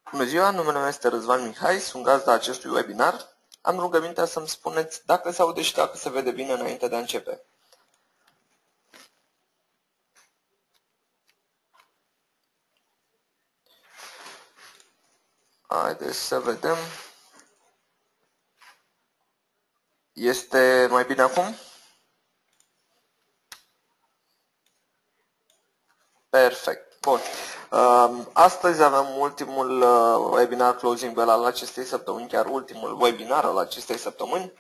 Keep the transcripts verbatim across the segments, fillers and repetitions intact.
Bună ziua, numele meu este Răzvan Mihai, sunt gazda acestui webinar. Am rugămintea să-mi spuneți dacă se aude și dacă se vede bine înainte de a începe. Haideți să vedem. Este mai bine acum? Perfect. Bun. Astăzi avem ultimul webinar Closing Bell al acestei săptămâni, chiar ultimul webinar al acestei săptămâni.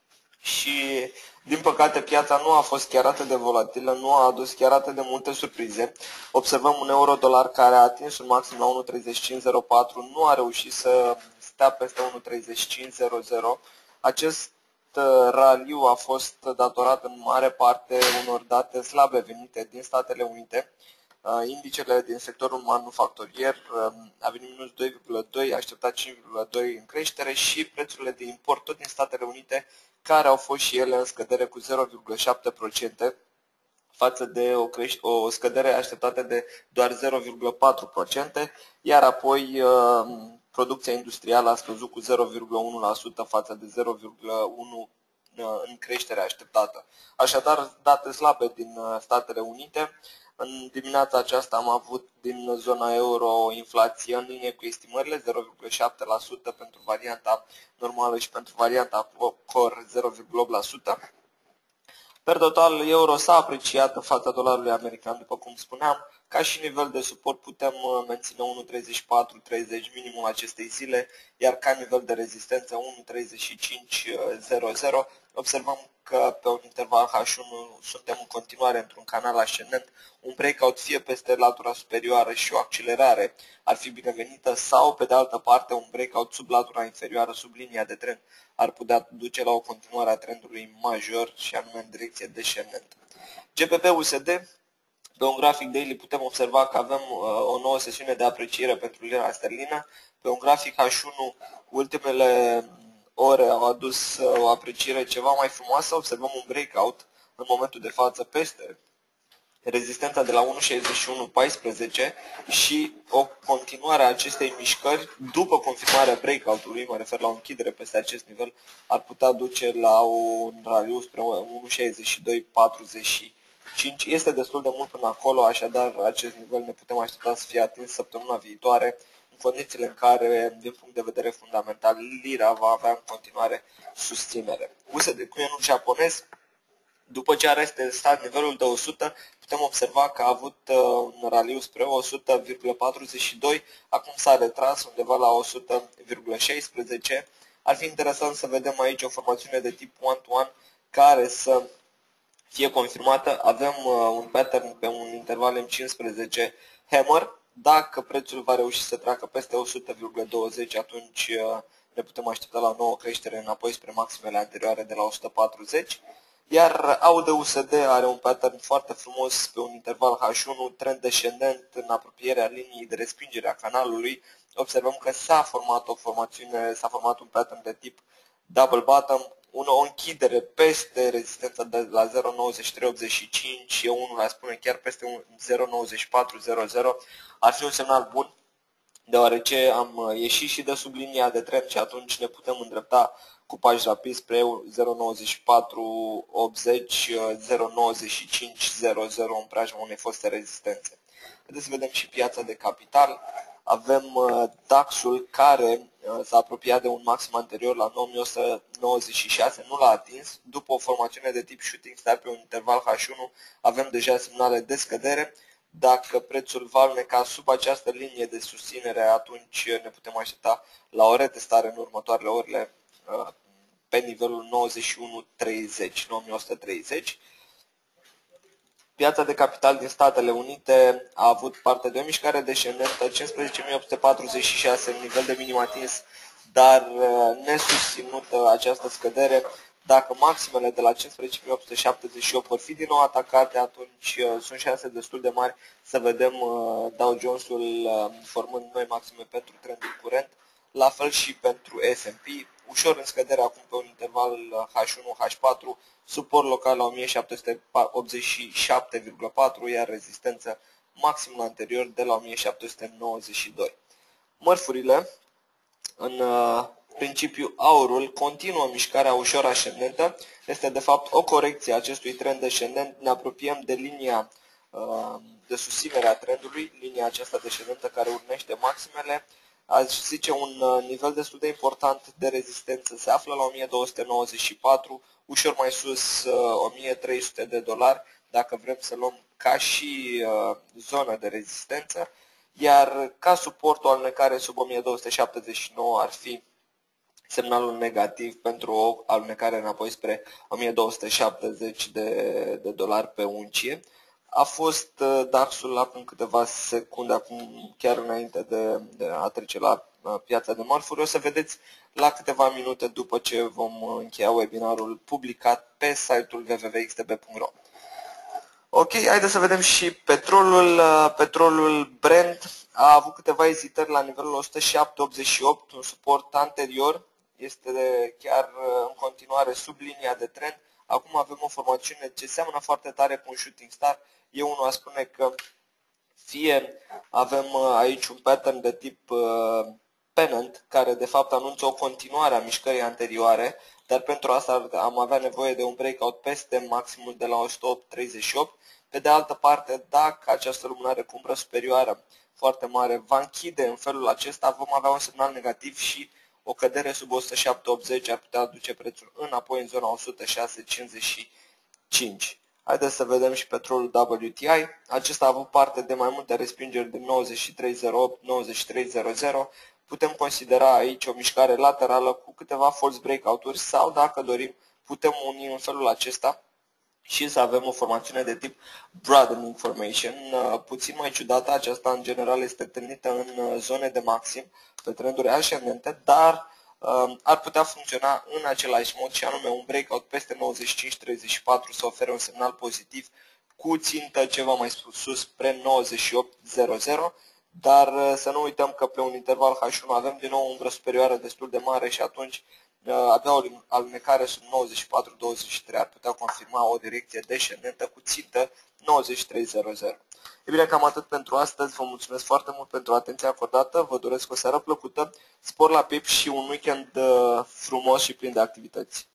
Și, din păcate, piața nu a fost chiar atât de volatilă, nu a adus chiar atât de multe surprize. Observăm un euro-dolar care a atins un maxim la unu virgulă treizeci și cinci zero patru, nu a reușit să stea peste unu virgulă treizeci și cinci zero zero. Acest raliu a fost datorat în mare parte unor date slabe venite din Statele Unite. Indicele din sectorul manufacturier a venit minus doi virgulă doi, așteptat cinci virgulă doi în creștere și prețurile de import tot din Statele Unite, care au fost și ele în scădere cu zero virgulă șapte la sută față de o, o scădere așteptată de doar zero virgulă patru la sută, iar apoi producția industrială a scăzut cu zero virgulă unu la sută față de zero virgulă unu la sută în creștere așteptată. Așadar, date slabe din Statele Unite. În dimineața aceasta am avut din zona euro o inflație în linie cu estimările, zero virgulă șapte la sută pentru varianta normală și pentru varianta core zero virgulă opt la sută. Per total, euro s-a apreciat în fața dolarului american, după cum spuneam. Ca și nivel de suport putem menține unu virgulă treizeci și patru treizeci minimul acestei zile, iar ca nivel de rezistență unu virgulă treizeci și cinci zero zero. Observăm că pe un interval H unu suntem în continuare într-un canal ascendent. Un breakout fie peste latura superioară și o accelerare ar fi binevenită, sau pe de altă parte un breakout sub latura inferioară, sub linia de trend, ar putea duce la o continuare a trendului major și anume în direcție descendentă. G B P U S D, pe un grafic daily putem observa că avem o nouă sesiune de apreciere pentru lira sterlină. Pe un grafic H unu, ultimele ore au adus o apreciere ceva mai frumoasă. Observăm un breakout în momentul de față peste rezistența de la unu virgulă șaizeci și unu paisprezece și o continuare a acestei mișcări după confirmarea breakout-ului, mă refer la o închidere peste acest nivel, ar putea duce la un raliu spre unu virgulă șaizeci și doi patruzeci și cinci. Este destul de mult până acolo, așadar acest nivel ne putem aștepta să fie atins săptămâna viitoare, în condițiile în care, din punct de vedere fundamental, lira va avea în continuare susținere. U S D cu ienul japonez, după ce a retestat nivelul de o sută, putem observa că a avut un raliu spre o sută virgulă patruzeci și doi, acum s-a retras undeva la o sută virgulă șaisprezece. Ar fi interesant să vedem aici o formațiune de tip one-to-one care să fie confirmată. Avem un pattern pe un interval M cincisprezece hammer. Dacă prețul va reuși să treacă peste o sută virgulă douăzeci, atunci ne putem aștepta la o nouă creștere înapoi spre maximele anterioare de la o sută patruzeci. Iar A U D U S D are un pattern foarte frumos pe un interval H unu, trend descendent în apropierea liniei de respingere a canalului. Observăm că s-a format o formațiune, s-a format un pattern de tip double bottom, o închidere peste rezistența de la zero virgulă nouăzeci și trei optzeci și cinci, eu unul aș spune chiar peste zero virgulă nouăzeci și patru zero zero, ar fi un semnal bun, deoarece am ieșit și de sub linia de trend și atunci ne putem îndrepta cu pași rapizi spre zero virgulă nouăzeci și patru optzeci, zero virgulă nouăzeci și cinci zero zero în preajma unei foste rezistențe. Haideți să vedem și piața de capital. Avem D A X-ul care s-a apropiat de un maxim anterior la nouă mii o sută nouăzeci și șase, nu l-a atins. După o formațiune de tip shooting star pe un interval H unu, avem deja semnale de scădere. Dacă prețul va alneca sub această linie de susținere, atunci ne putem aștepta la o retestare în următoarele orele pe nivelul nouăzeci și unu treizeci, nouă mii o sută treizeci. Piața de capital din Statele Unite a avut parte de o mișcare descendentă, cincisprezece mii opt sute patruzeci și șase, nivel de minim atins, dar nesusținută această scădere. Dacă maximele de la cincisprezece mii opt sute șaptezeci și opt vor fi din nou atacate, atunci sunt șanse destul de mari să vedem Dow Jones-ul formând noi maxime pentru trendul curent, la fel și pentru S and P, ușor în scădere acum pe un interval H unu H patru, suport local la o mie șapte sute optzeci și șapte virgulă patru, iar rezistență maximul anterior de la o mie șapte sute nouăzeci și doi. mărfurile, în principiu aurul, continuă mișcarea ușor ascendentă. Este de fapt o corecție a acestui trend descendent. Ne apropiem de linia de susținere a trendului, linia aceasta descendentă care urmește maximele. Aș zice un nivel destul de important de rezistență se află la o mie două sute nouăzeci și patru, ușor mai sus o mie trei sute de dolari, dacă vrem să luăm ca și zonă de rezistență, iar ca suport o alunecare sub o mie două sute șaptezeci și nouă ar fi semnalul negativ pentru o alunecare înapoi spre o mie două sute șaptezeci de, de dolari pe uncie. A fost DAX-ul la acum câteva secunde, acum chiar înainte de, de a trece la piața de mărfuri. O să vedeți la câteva minute după ce vom încheia webinarul publicat pe site-ul w w w punct x t b punct r o. Ok, haideți să vedem și petrolul. Petrolul Brent a avut câteva ezitări la nivelul o sută șapte virgulă optzeci și opt, un suport anterior. Este chiar în continuare sub linia de trend. Acum avem o formațiune ce seamănă foarte tare cu un shooting star. Eu unul aș spune că fie avem aici un pattern de tip pennant, care de fapt anunță o continuare a mișcării anterioare, dar pentru asta am avea nevoie de un breakout peste maximul de la o sută opt virgulă treizeci și opt. Pe de altă parte, dacă această lumânare cu umbră superioară foarte mare va închide în felul acesta, vom avea un semnal negativ și o cădere sub o sută șapte virgulă optzeci ar putea aduce prețul înapoi în zona o sută șase virgulă cincizeci și cinci. Haideți să vedem și petrolul W T I. Acesta a avut parte de mai multe respingeri de nouăzeci și trei virgulă zero opt, nouăzeci și trei virgulă zero zero. Putem considera aici o mișcare laterală cu câteva false breakout-uri sau, dacă dorim, putem uni în felul acesta și să avem o formațiune de tip broadening formation. Puțin mai ciudată, aceasta în general este întâlnită în zone de maxim, pe trenduri ascendente, dar ar putea funcționa în același mod și anume un breakout peste nouăzeci și cinci virgulă treizeci și patru să ofere un semnal pozitiv cu țintă ceva mai sus spre nouăzeci și opt virgulă zero zero, dar să nu uităm că pe un interval H unu avem din nou o umbră superioară destul de mare și atunci avea o alunecare sub nouăzeci și patru virgulă douăzeci și trei ar putea confirma o direcție descendentă cu țintă nouăzeci și trei virgulă zero zero. E bine, cam atât pentru astăzi. Vă mulțumesc foarte mult pentru atenția acordată. Vă doresc o seară plăcută, spor la pip și un weekend frumos și plin de activități.